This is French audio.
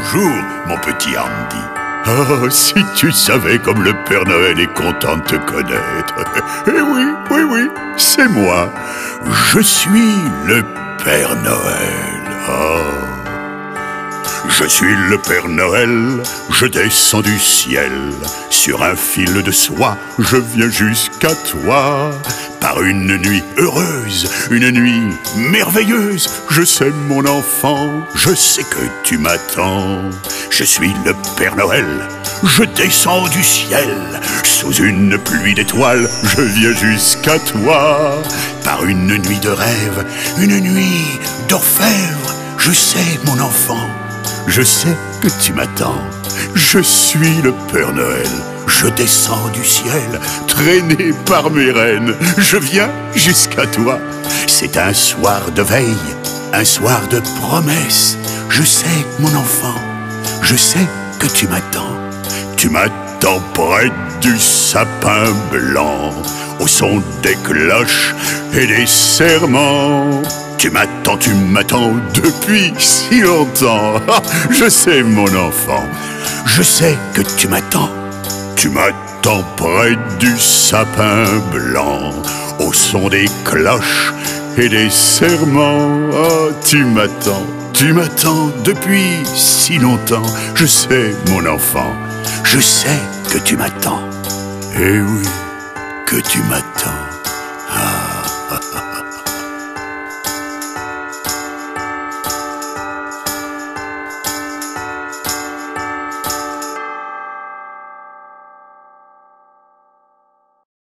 Bonjour, mon petit Andy. Ah, si tu savais comme le Père Noël est content de te connaître. Eh oui, oui, oui, c'est moi. Je suis le Père Noël. Oh. Je suis le Père Noël, je descends du ciel. Sur un fil de soie, je viens jusqu'à toi. Par une nuit heureuse, une nuit merveilleuse. Je sais mon enfant, je sais que tu m'attends. Je suis le Père Noël, je descends du ciel. Sous une pluie d'étoiles, je viens jusqu'à toi. Par une nuit de rêve, une nuit d'orfèvre. Je sais mon enfant, je sais que tu m'attends. Je suis le Père Noël, je descends du ciel, traîné par mes reines. Je viens jusqu'à toi. C'est un soir de veille, un soir de promesse. Je sais, mon enfant, je sais que tu m'attends. Tu m'attends près du sapin blanc, au son des cloches et des serments. Tu m'attends depuis si longtemps. Je sais, mon enfant, je sais que tu m'attends. Tu m'attends près du sapin blanc, au son des cloches et des serments. Oh, tu m'attends depuis si longtemps. Je sais, mon enfant, je sais que tu m'attends. Eh oui, que tu m'attends.